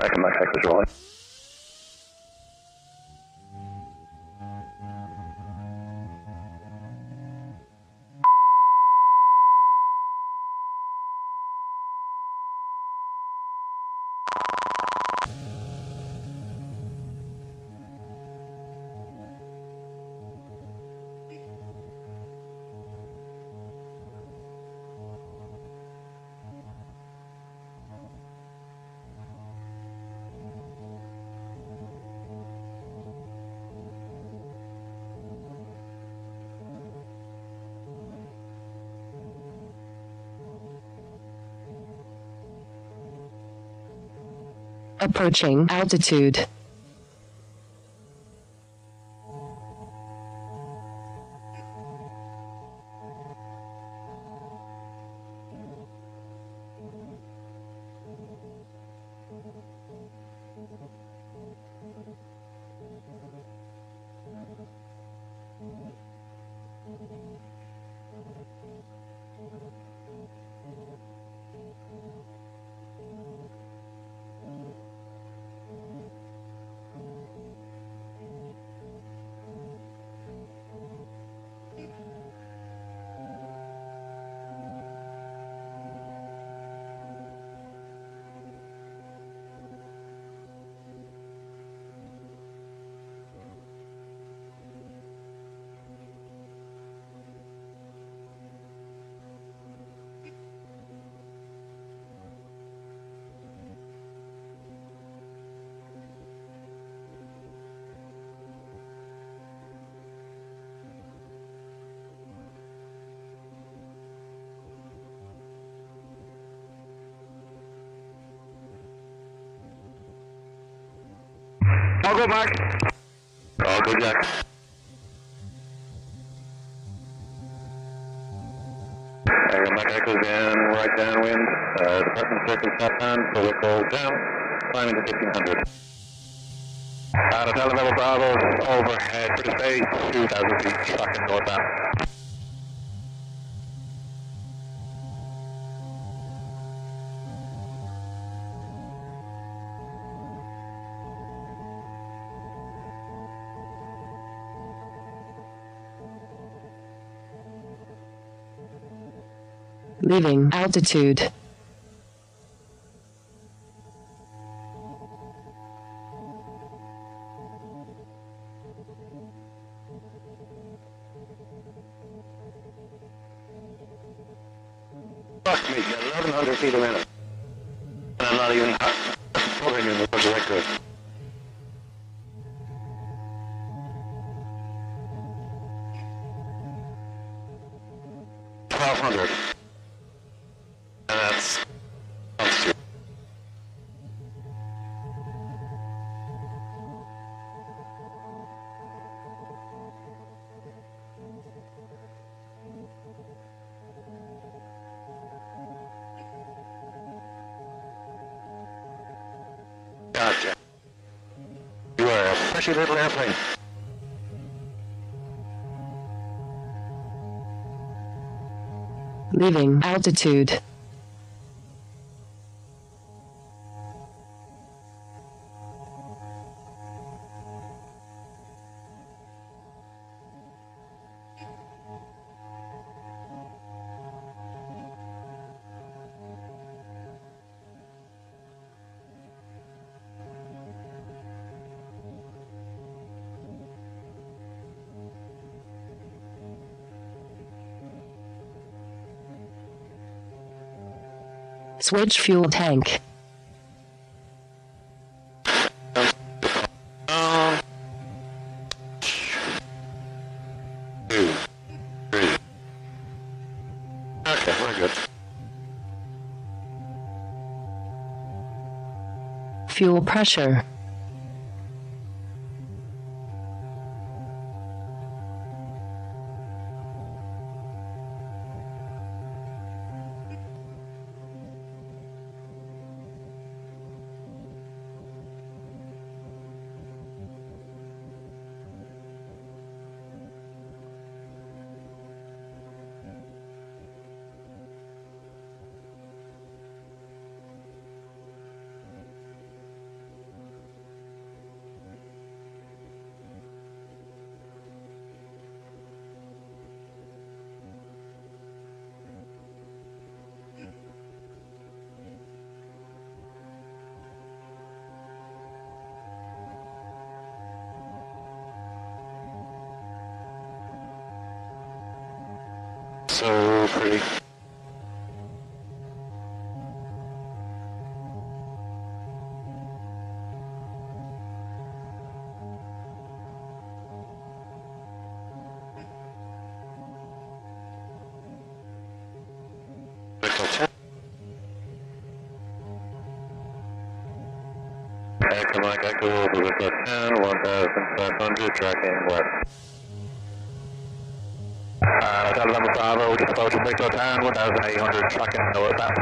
Echo Mike visually. Approaching altitude. All good, Mark. All good, Jack. Mike Echo's in right downwind. Department circle southbound, so we'll go down, climbing to 1500. Hotel level Bravo, overhead for the stage, 2,000 feet, tracking northbound. Leaving altitude. Fuck me, 1,100 feet a minute. And I'm not even pulling in the director. $1,200. And that's altitude. Gotcha. You are a precious little airplane. Leaving altitude. Switch fuel tank. Two, three. Okay, we're good. Fuel pressure. so pretty. Echo Mike Echo over Wicklow 10, 1500, tracking west. Hotel Lima Bravo, just approaching Wicklow 10, 1800, tracking northbound.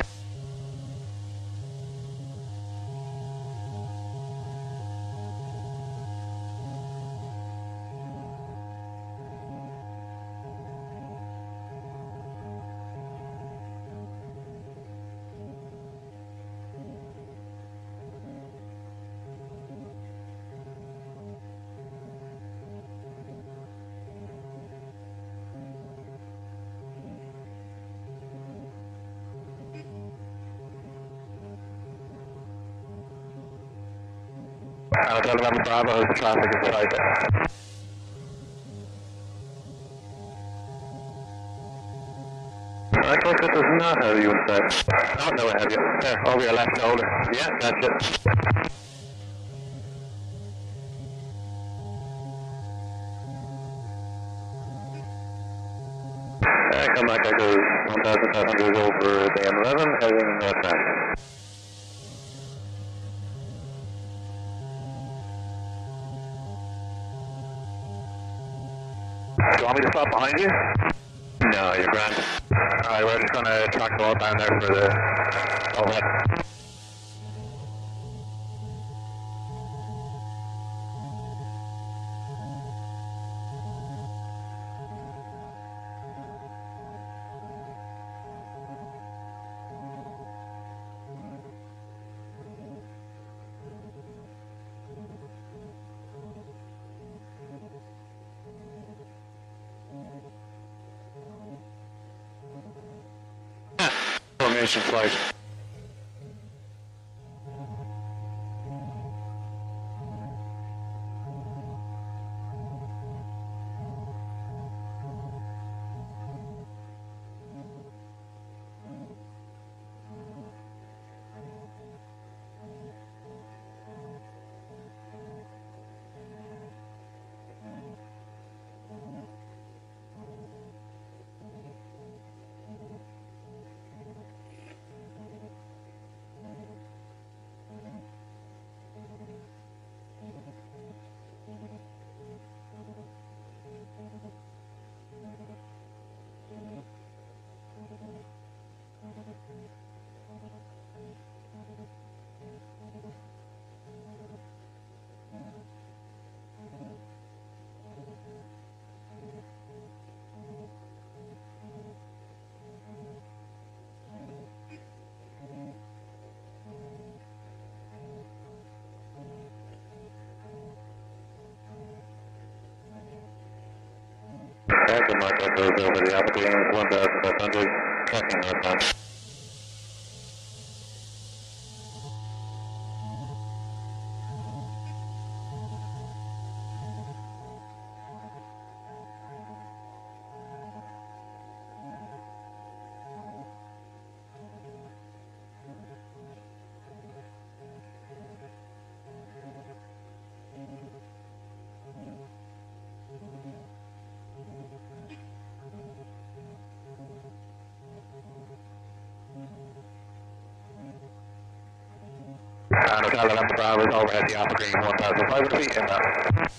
Hotel Lima Bravo, traffic inside there. I thought this does not have you inside. Oh, no, I have you. There, over your left shoulder. Yeah, that's it. Come back, I go 1500 over the M11, heading northbound. Do you want me to stop behind you? No, you're grand. Alright, we're just gonna track northbound there for the overhead. Formation flight. Echo Mike Echo over the Apple Green, 1500, tracking northbound. And Hotel Lima Bravo is over at the Apple Green, 1500 feet inbound.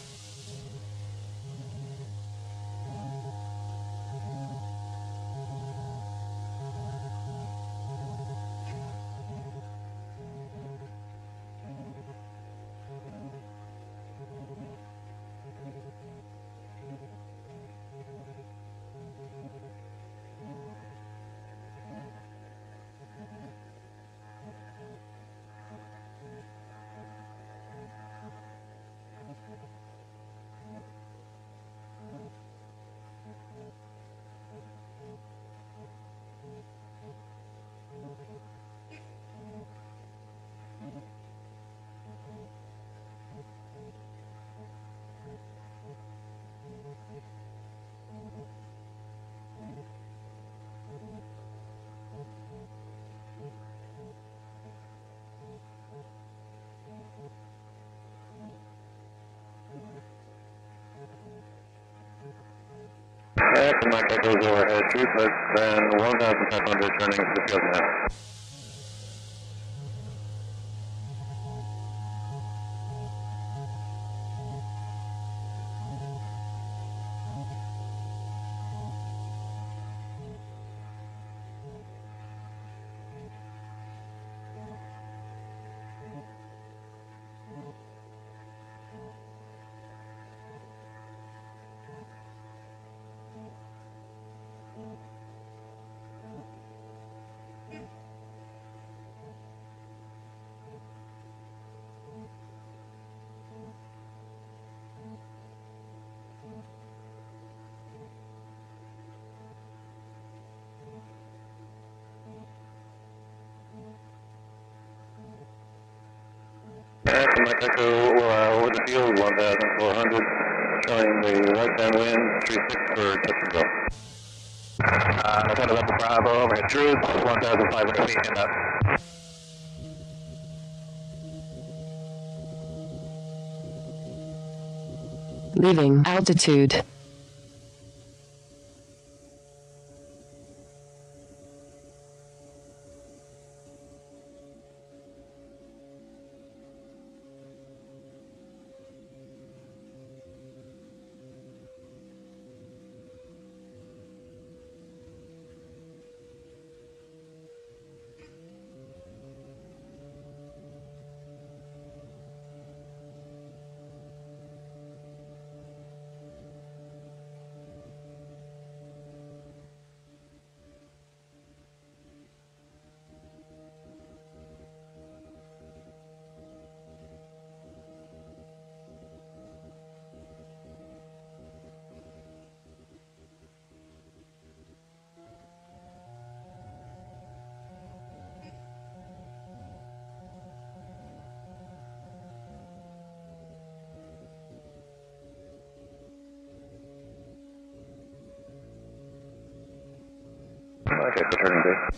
Action Mike Echoes overhead, truth less than 1,500, turning to the field now. Action Mike Echo over the field, 1,400, showing the right downwind, 36 for touch and go. Lieutenant Level Bravo, overhead truth, 1,500 feet and up. Leaving altitude. Okay, so turning good.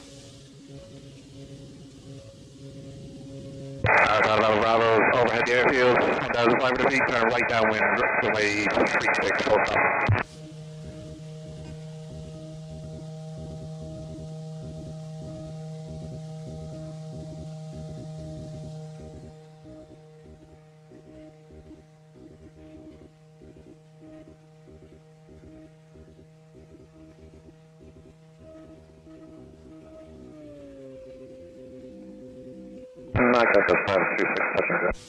Level Bravo, overhead the airfield, 1,500 feet, turn right downwind, runway 36, full stop. Mike Echo 526, touch and go.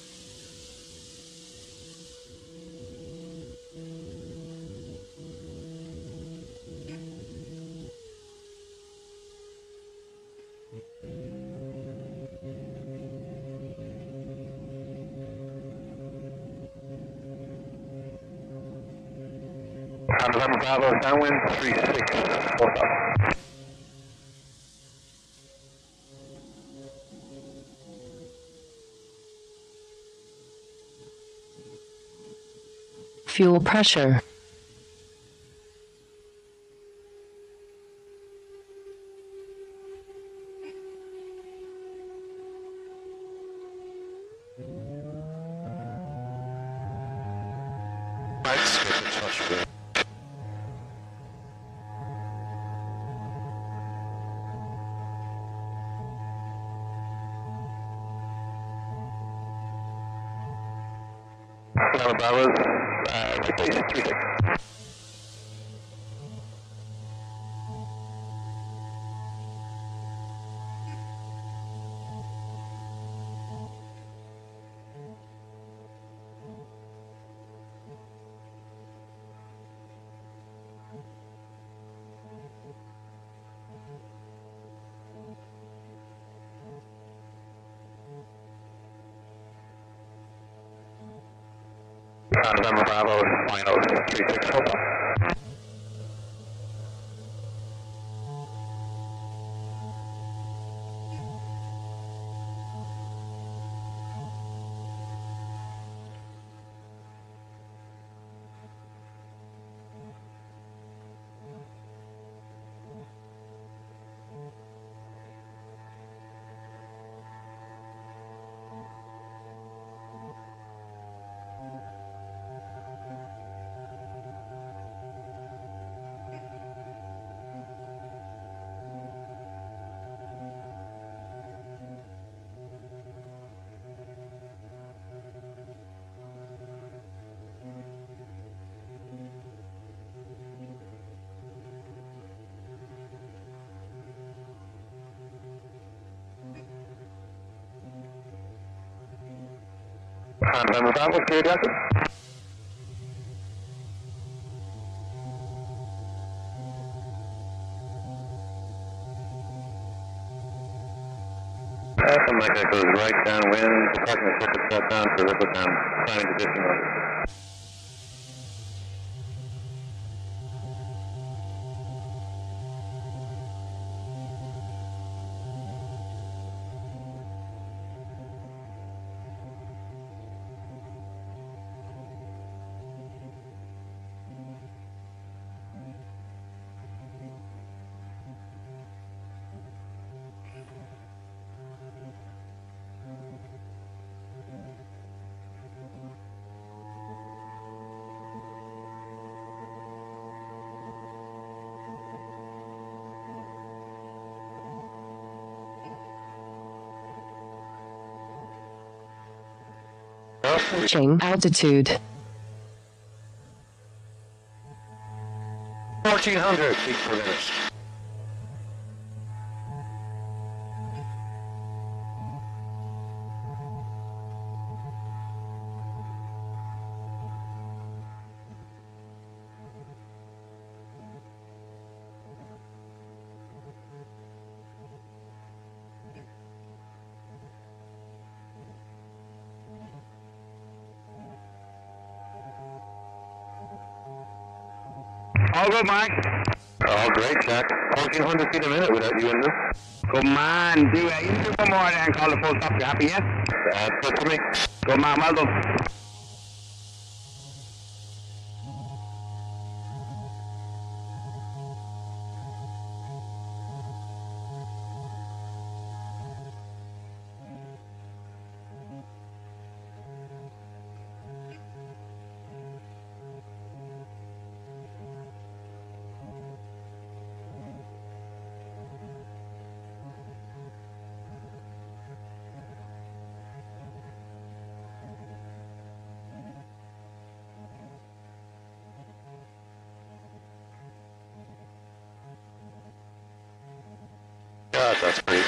November Bravo, downwind 36, full stop. Fuel pressure. November Bravo's, base 36. November Bravo, final 36, full stop. November Bravo, clear Delta. From Mike Echoes right downwind, departing the circuit shutdown for Rickletown, planning to 1500. Approaching altitude. 1400 feet per minute. All good, Mark. All great, Jack. 1400 feet a minute without you in this. Good man. You do one more there and call the full stop. You happy, yeah? That's good for me. Good man, well done. God, that's great.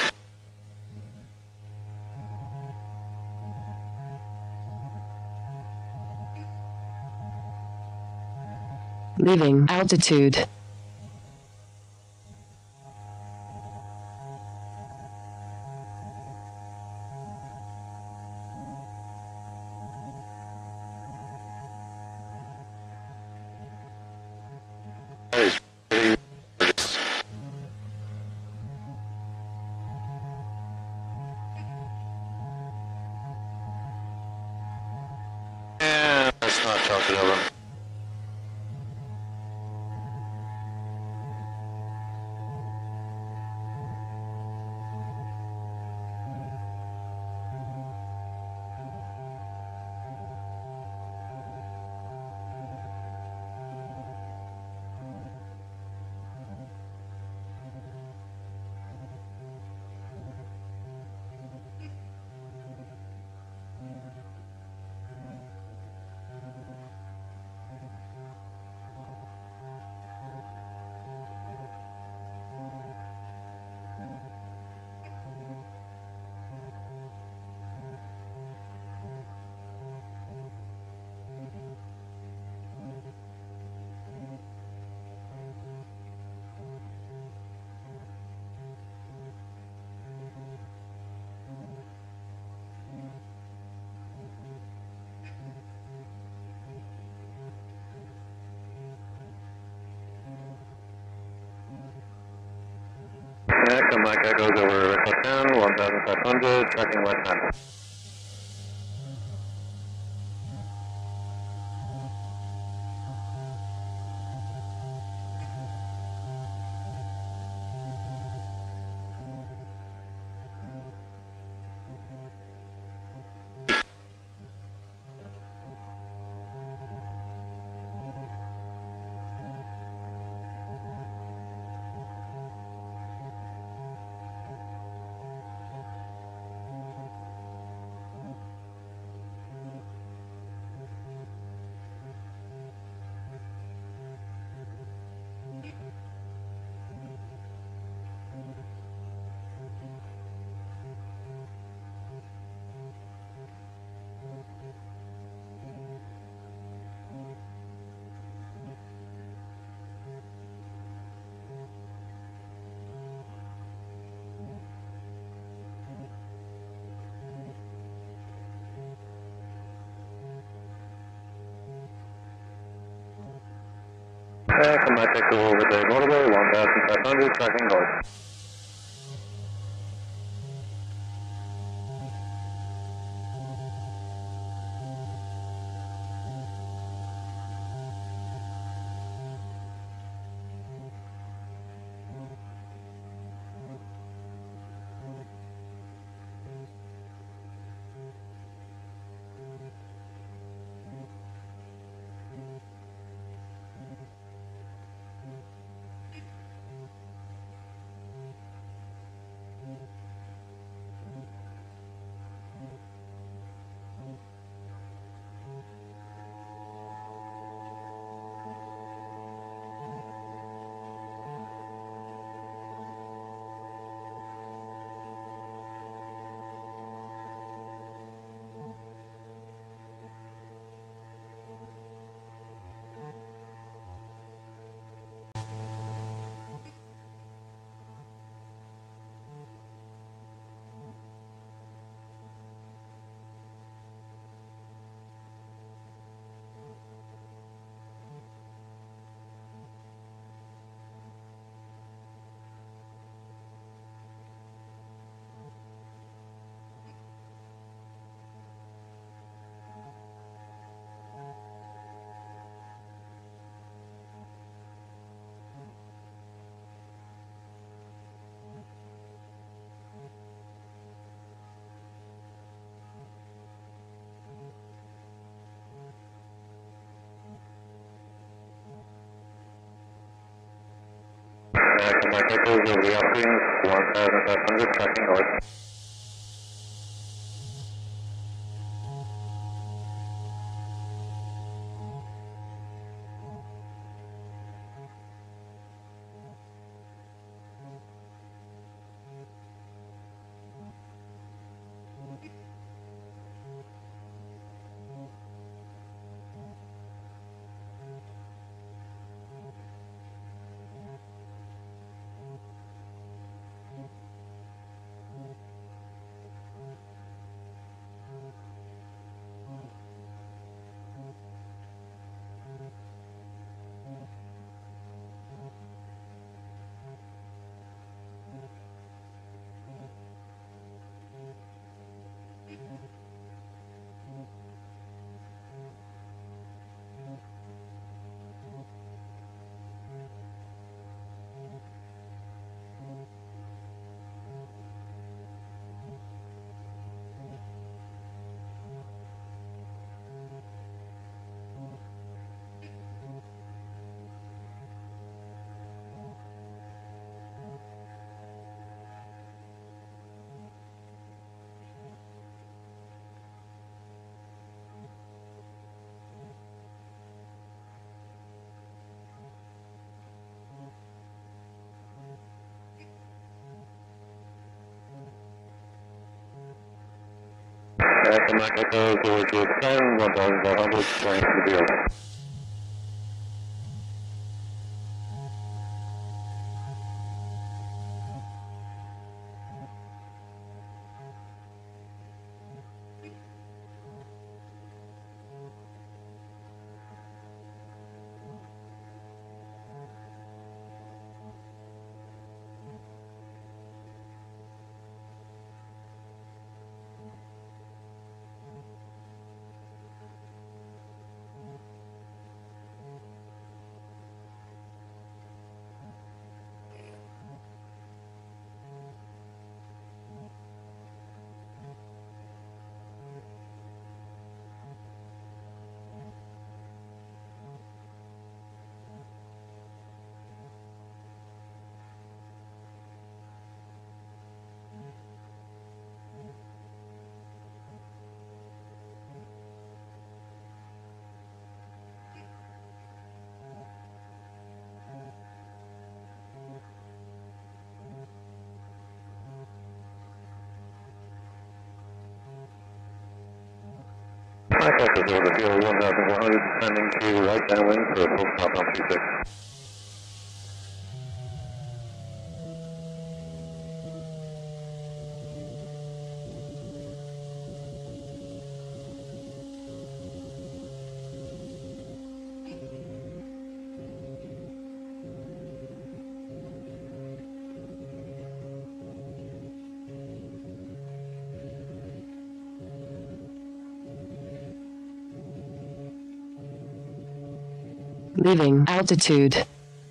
Leaving altitude. That is pretty gorgeous. Yeah, let's not talk it over. Echo Mike Echoes over Record Town, 1500, tracking west hand. Come back echo over the motorway, 1500, tracking north. Come back echo over the upstream, 1500, tracking north. Come back echo over to extend, 1500, turning to the field. Contact is over field 1400, descending to right downwind for a full stop on 36. Leaving altitude.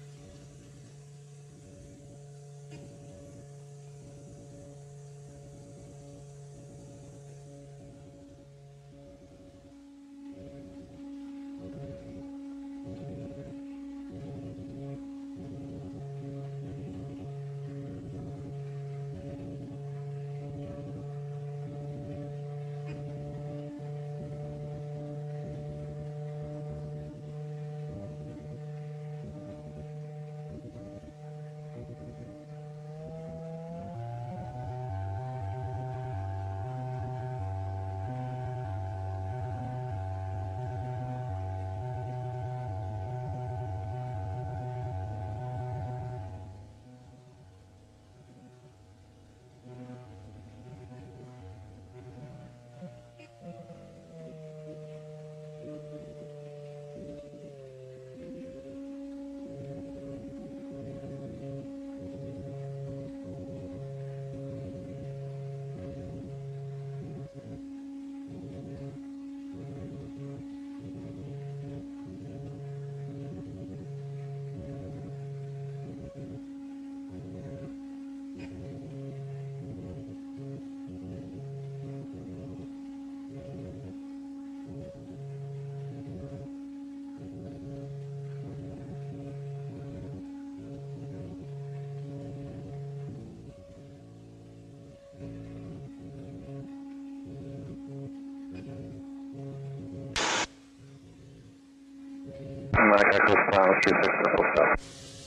Mike Echo Bravo 36 full stop.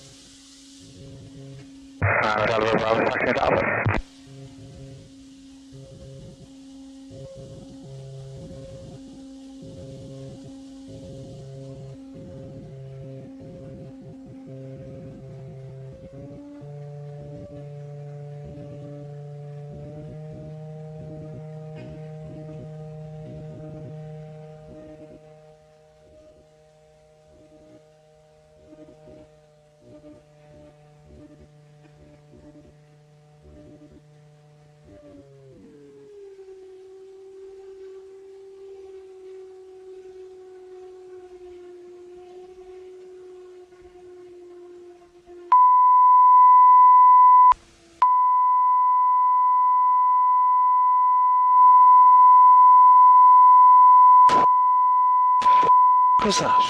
Hotel Bravo, taxi to Alpha. What's that?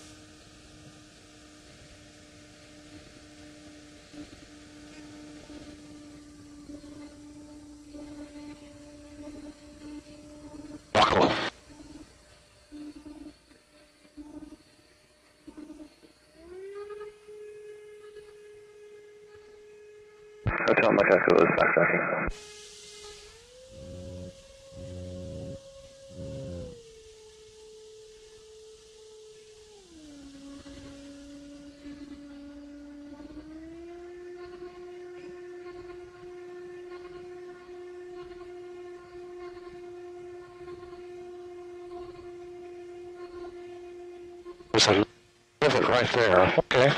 Buckle. Hotel Mike Echo is backtracking. There's a rivet right there. Okay.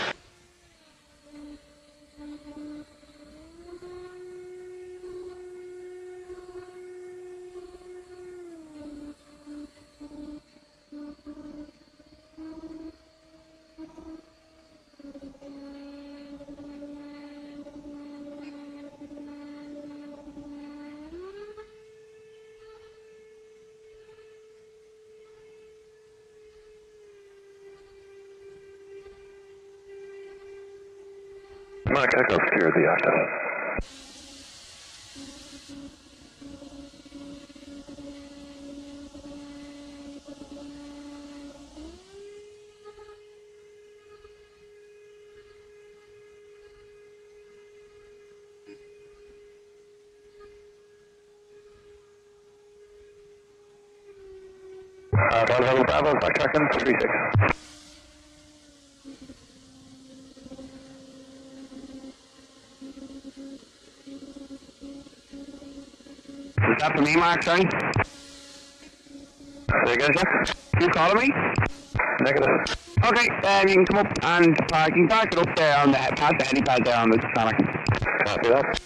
Mike Echo secured the octave. Bravo Bravo, backtracking 36. Is that for me, Mark, sorry? Say again, Jack? You calling me? Negative. Okay, you can come up and park. You can park it up there on the past the helipad there on the tarmac. Copy that.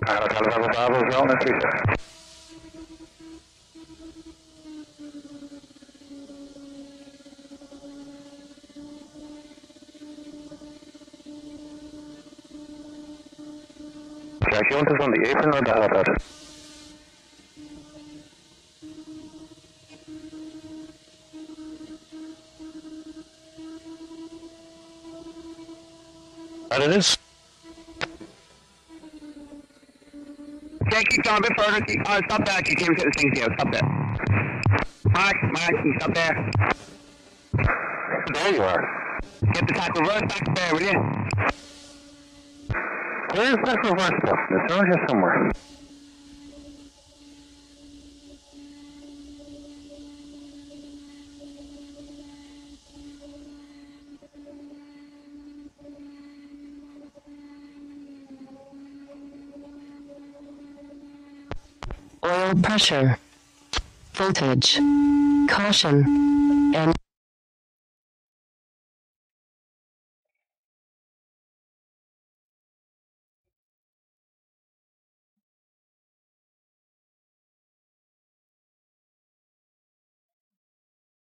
Hotel November Bravo, Rowan and 36. Jack, you want us on the apron or the helipad? That it is. Yeah, keep going a bit further. Stop there. Keep came to the thing here. Stop there. Mark, you stop there. There you are. Get the tackle reverse back there, will you? Where is that reverse button? It's around here somewhere. Oil pressure. Voltage. Caution.